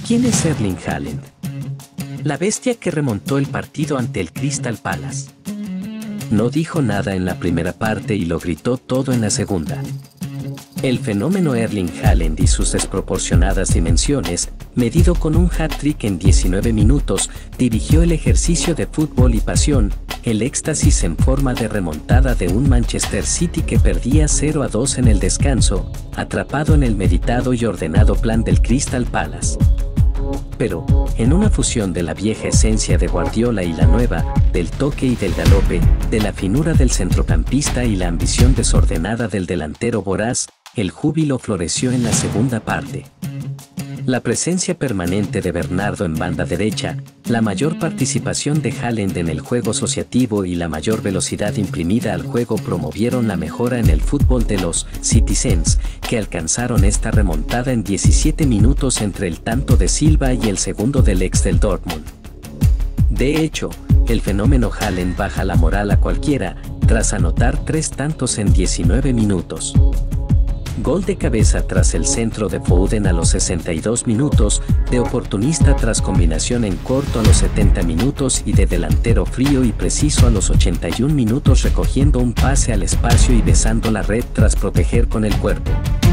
¿Quién es Erling Haaland? La bestia que remontó el partido ante el Crystal Palace. No dijo nada en la primera parte y lo gritó todo en la segunda. El fenómeno Erling Haaland y sus desproporcionadas dimensiones, medido con un hat-trick en 19 minutos, dirigió el ejercicio de fútbol y pasión, el éxtasis en forma de remontada de un Manchester City que perdía 0-2 en el descanso, atrapado en el meditado y ordenado plan del Crystal Palace. Pero, en una fusión de la vieja esencia de Guardiola y la nueva, del toque y del galope, de la finura del centrocampista y la ambición desordenada del delantero voraz, el júbilo floreció en la segunda parte. La presencia permanente de Bernardo en banda derecha, la mayor participación de Haaland en el juego asociativo y la mayor velocidad imprimida al juego promovieron la mejora en el fútbol de los Citizens, que alcanzaron esta remontada en 17 minutos entre el tanto de Silva y el segundo del ex del Dortmund. De hecho, el fenómeno Haaland baja la moral a cualquiera, tras anotar 3 tantos en 19 minutos. Gol de cabeza tras el centro de Foden a los 62 minutos, de oportunista tras combinación en corto a los 70 minutos y de delantero frío y preciso a los 81 minutos recogiendo un pase al espacio y besando la red tras proteger con el cuerpo.